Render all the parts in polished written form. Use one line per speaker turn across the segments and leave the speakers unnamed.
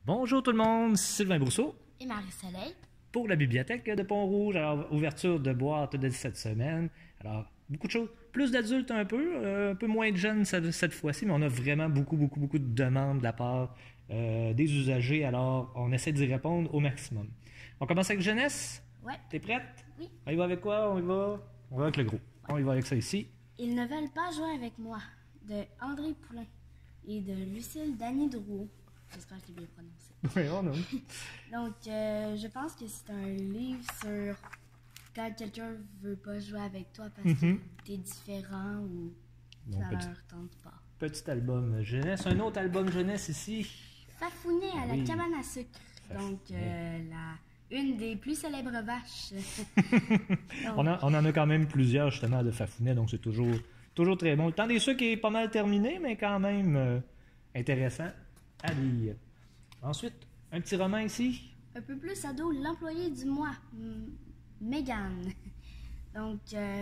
Bonjour tout le monde, Sylvain Brousseau
Et Marie-Soleil.
pour la bibliothèque de Pont-Rouge. Alors, ouverture de boîte de cette semaine. Alors, beaucoup de choses. Plus d'adultes un peu moins de jeunes cette fois-ci, mais on a vraiment beaucoup de demandes de la part des usagers. Alors, on essaie d'y répondre au maximum. On commence avec jeunesse.
Ouais.
T'es prête?
Oui.
On y va avec quoi? On va avec le gros. On y va avec ça ici.
Ils ne veulent pas jouer avec moi, de André Poulain et de Lucille Dany-Drouot. J'espère que je l'ai bien prononcé.
Oui, on a.
Donc, je pense que c'est un livre sur quand quelqu'un veut pas jouer avec toi parce que t'es différent ou
Bon,
ça
petit-
leur tente pas.
Petit album jeunesse. Un autre album jeunesse ici.
Fafounet à la
Oui.
cabane à sucre. Donc, une des plus célèbres vaches. Donc,
On en a quand même plusieurs justement de Fafounet, donc c'est toujours très bon. Le temps des sucres est pas mal terminé, mais quand même intéressant à lire. Ensuite, un petit roman ici.
un peu plus ado, l'employé du mois, Megan. Donc,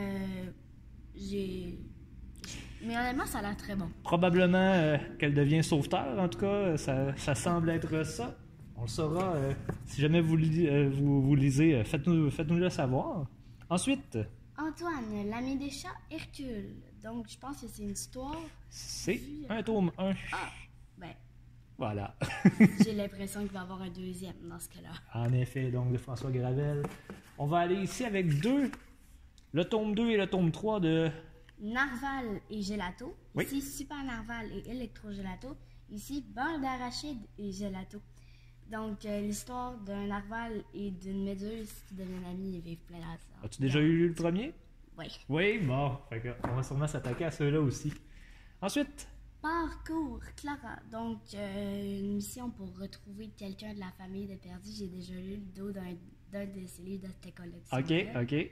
mais honnêtement, ça a l'air très bon.
Probablement qu'elle devient sauveteur, en tout cas, ça semble être ça. On le saura si jamais vous lisez, faites-nous le savoir. Ensuite,
Antoine, l'ami des chats, Hercule. Donc, je pense que c'est une histoire.
c'est un tome 1.
Ah, ben,
Voilà.
j'ai l'impression qu'il va y avoir un deuxième dans ce cas-là.
En effet, donc de François Gravel. On va aller ici avec le tome 2 et le tome 3 de...
Narval et Gelato.
Oui.
Ici, Super Narval et Electro Gelato. Ici, beurre d'arachide et Gelato. Donc, l'histoire d'un narval et d'une méduse qui deviennent amis et vivent plein d'aventures.
As-tu déjà lu le premier?
Oui.
Oui, bon. On va sûrement s'attaquer à ceux-là aussi. Ensuite,
Parcours Clara. Donc, une mission pour retrouver quelqu'un de la famille de Perdu. J'ai déjà lu le dos d'un de ces livres de cette collection.
OK.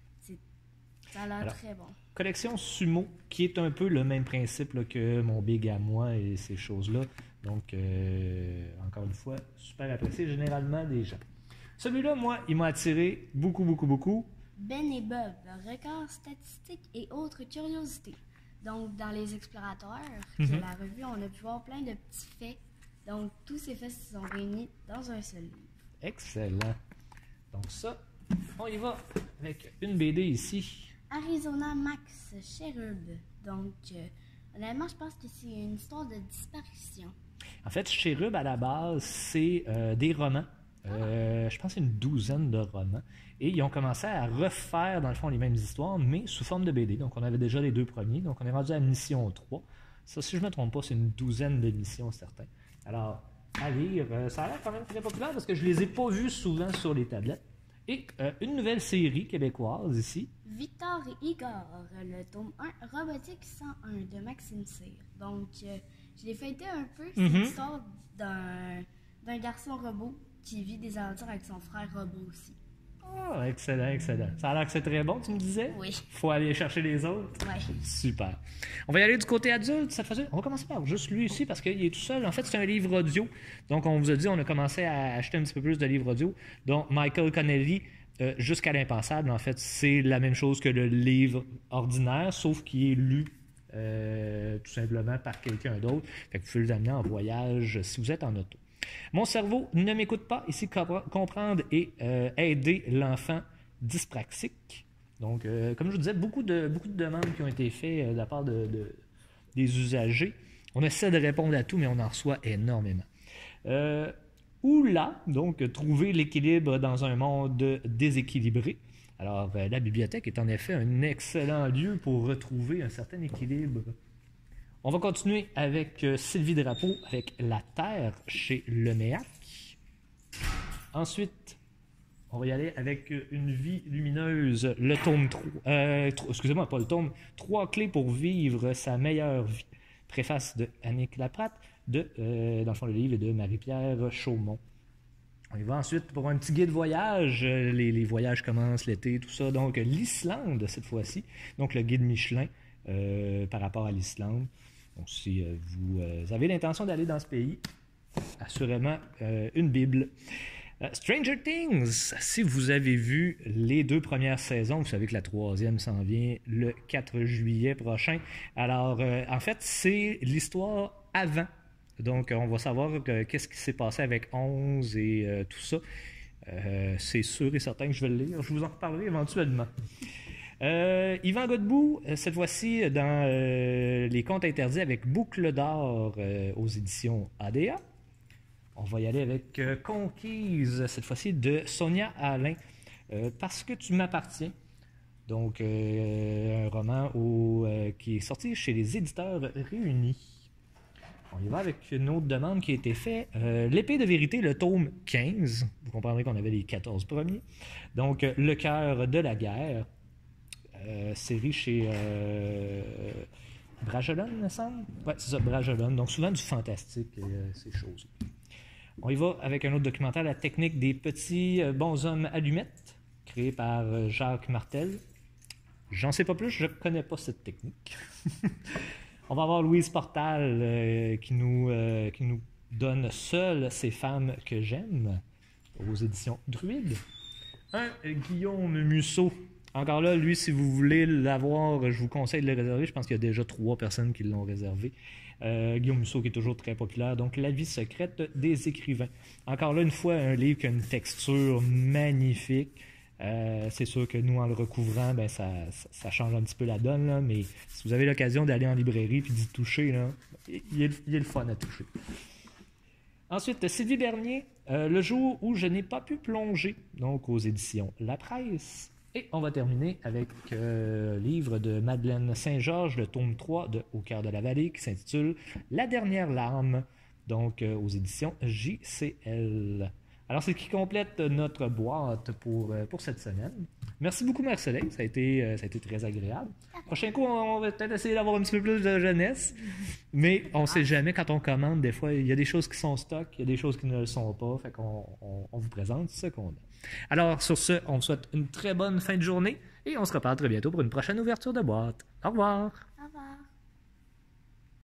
Ça a l'air
Alors.
très bon.
Collection Sumo, qui est un peu le même principe là, que mon Big à moi et ces choses-là. Donc, encore une fois, super apprécié généralement des gens. Celui-là, moi, il m'a attiré beaucoup.
Ben et Bob, records statistiques et autres curiosités. Donc, dans Les Explorateurs, de la revue, on a pu voir plein de petits faits. Donc, tous ces faits se sont réunis dans un seul livre.
Excellent. Donc ça, on y va avec une BD ici.
Arizona Max Cherub. Donc, honnêtement, je pense que c'est une histoire de disparition.
En fait, Cherub, à la base, c'est des romans. Je pense que c'est une douzaine de romans. Et ils ont commencé à refaire, dans le fond, les mêmes histoires, mais sous forme de BD. Donc, on avait déjà les deux premiers. Donc, on est rendu à mission 3. Ça, si je ne me trompe pas, c'est une douzaine de missions, certains. Alors, à lire, ça a l'air quand même très populaire parce que je ne les ai pas vus souvent sur les tablettes. Et une nouvelle série québécoise ici.
Victor et Igor, le tome 1, Robotique 101 de Maxime Cyr. Donc, je l'ai feuilleté un peu. C'est l'histoire d'un garçon robot qui vit des aventures avec son frère robot aussi.
Ah, excellent. Ça a l'air que c'est très bon, tu me disais?
Oui.
Faut aller chercher les autres.
Ouais.
Super. On va y aller du côté adulte cette fois-ci. On va commencer par juste lui ici parce qu'il est tout seul. En fait, c'est un livre audio. Donc, on vous a dit, on a commencé à acheter un petit peu plus de livres audio. Donc, Michael Connelly, jusqu'à l'impensable, en fait, c'est la même chose que le livre ordinaire, sauf qu'il est lu tout simplement par quelqu'un d'autre. Fait que vous pouvez le amener en voyage si vous êtes en auto. Mon cerveau ne m'écoute pas. Ici, comprendre et aider l'enfant dyspraxique. Donc, comme je vous disais, beaucoup de demandes qui ont été faites de la part des usagers. On essaie de répondre à tout, mais on en reçoit énormément. Oula, donc, trouver l'équilibre dans un monde déséquilibré. Alors, la bibliothèque est en effet un excellent lieu pour retrouver un certain équilibre. On va continuer avec Sylvie Drapeau, avec La Terre chez Leméac. Ensuite, on va y aller avec Une vie lumineuse, le tome 3. Excusez-moi, pas le tome. 3 clés pour vivre sa meilleure vie. Préface de Annick Laprate, dans le fond, le livre est de Marie-Pierre Chaumont. On y va ensuite pour un petit guide voyage. Les voyages commencent l'été, tout ça. Donc, l'Islande, cette fois-ci. Donc, le guide Michelin par rapport à l'Islande. Donc, si vous avez l'intention d'aller dans ce pays, assurément une Bible. Stranger Things, si vous avez vu les 2 premières saisons, vous savez que la 3e s'en vient le 4 juillet prochain. Alors, en fait, c'est l'histoire avant Donc, on va savoir qu'est-ce qui s'est passé avec 11 et tout ça. C'est sûr et certain que je vais le lire. Je vous en reparlerai éventuellement. Yvan Godbout, cette fois-ci dans Les Contes interdits avec Boucle d'or aux éditions ADA. On va y aller avec Conquise, cette fois-ci de Sonia Alain. Parce que tu m'appartiens. Donc, un roman qui est sorti chez les éditeurs réunis. On y va avec une autre demande qui a été faite. L'épée de vérité, le tome 15. Vous comprendrez qu'on avait les 14 premiers. Donc, Le cœur de la guerre. Série chez Bragelonne, il me semble. Oui, c'est ça, Bragelonne. Donc, souvent du fantastique, ces choses. On y va avec un autre documentaire, La technique des petits bonshommes allumettes, créé par Jacques Martel. J'en sais pas plus, je ne connais pas cette technique. On va avoir Louise Portal qui nous donne Seules ces femmes que j'aime aux éditions Druide. Guillaume Musso. Encore là, lui, si vous voulez l'avoir, je vous conseille de le réserver. Je pense qu'il y a déjà 3 personnes qui l'ont réservé. Guillaume Musso qui est toujours très populaire. Donc, La vie secrète des écrivains. Encore là, une fois, un livre qui a une texture magnifique. C'est sûr que nous, en le recouvrant, ben, ça change un petit peu la donne. Là, mais si vous avez l'occasion d'aller en librairie et d'y toucher, là, il est le fun à toucher. Ensuite, Sylvie Bernier, Le jour où je n'ai pas pu plonger, donc aux éditions La Presse. Et on va terminer avec le livre de Madeleine Saint-Georges, le tome 3 de Au cœur de la vallée, qui s'intitule La dernière larme, donc aux éditions JCL. Alors, c'est ce qui complète notre boîte pour cette semaine. Merci beaucoup, Marc-Soleil. Ça a été très agréable. Prochain coup, on va peut-être essayer d'avoir un petit peu plus de jeunesse. Mais on ne sait jamais quand on commande. Des fois, il y a des choses qui sont stock, il y a des choses qui ne le sont pas. Fait qu'on vous présente ce qu'on a. Alors, sur ce, on vous souhaite une très bonne fin de journée et on se reparle très bientôt pour une prochaine ouverture de boîte. Au revoir!